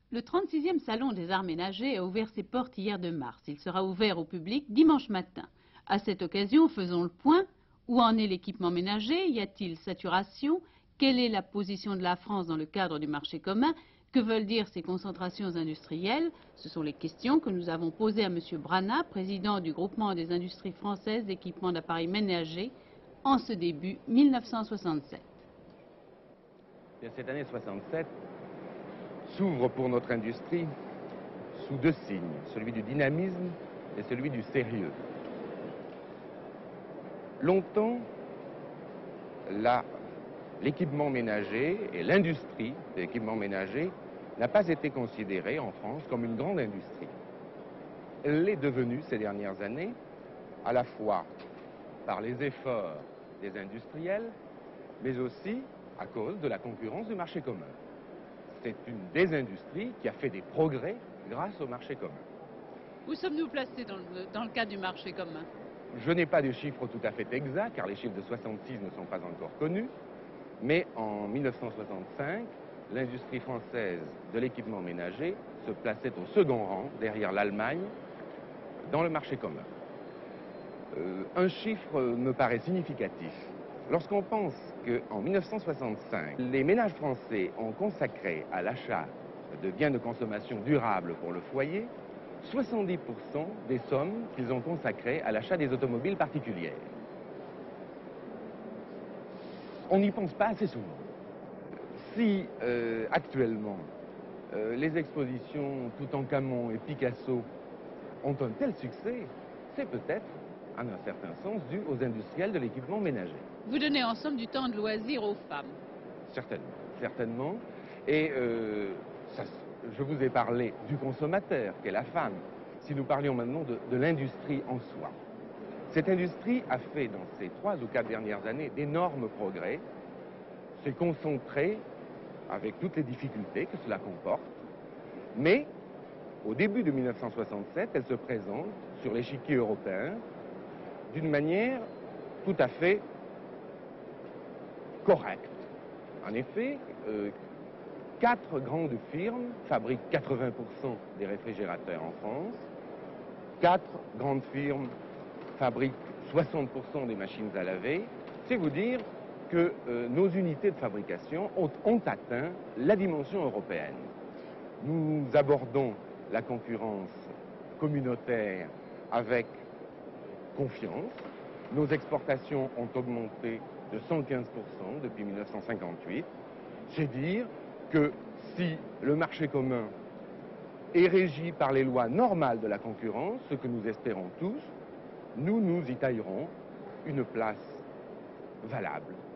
Le 36e Salon des Arts Ménagers a ouvert ses portes hier 2 mars. Il sera ouvert au public dimanche matin. À cette occasion, faisons le point. Où en est l'équipement ménager? Y a-t-il saturation? Quelle est la position de la France dans le cadre du marché commun? Que veulent dire ces concentrations industrielles? Ce sont les questions que nous avons posées à M. Brana, président du groupement des industries françaises d'équipement d'appareils ménagers, en ce début 1967. Cette année 67 s'ouvre pour notre industrie sous 2 signes, celui du dynamisme et celui du sérieux. Longtemps, l'équipement ménager et l'industrie de l'équipement ménager n'a pas été considérée en France comme une grande industrie. Elle l'est devenue ces dernières années, à la fois par les efforts des industriels, mais aussi à cause de la concurrence du marché commun. C'est une des industries qui a fait des progrès grâce au marché commun. Où sommes-nous placés dans le cadre du marché commun? Je n'ai pas de chiffres tout à fait exacts, car les chiffres de 66 ne sont pas encore connus, mais en 1965, l'industrie française de l'équipement ménager se plaçait au second rang, derrière l'Allemagne, dans le marché commun. Un chiffre me paraît significatif. Lorsqu'on pense qu'en 1965, les ménages français ont consacré à l'achat de biens de consommation durable pour le foyer 70% des sommes qu'ils ont consacrées à l'achat des automobiles particulières. On n'y pense pas assez souvent. Si actuellement les expositions Toutankhamon et Picasso ont un tel succès, c'est peut-être, en un certain sens, dû aux industriels de l'équipement ménager. Vous donnez en somme du temps de loisir aux femmes? Certainement, certainement. Et je vous ai parlé du consommateur, qu'est la femme. Si nous parlions maintenant de l'industrie en soi. Cette industrie a fait, dans ces 3 ou 4 dernières années, d'énormes progrès, s'est concentrée, avec toutes les difficultés que cela comporte, mais au début de 1967, elle se présente sur l'échiquier européen d'une manière tout à fait correcte. En effet, 4 grandes firmes fabriquent 80% des réfrigérateurs en France, 4 grandes firmes fabriquent 60% des machines à laver. C'est vous dire que nos unités de fabrication ont atteint la dimension européenne. Nous abordons la concurrence communautaire avec confiance. Nos exportations ont augmenté de 115% depuis 1958. C'est dire que si le marché commun est régi par les lois normales de la concurrence, ce que nous espérons tous, nous y taillerons une place valable.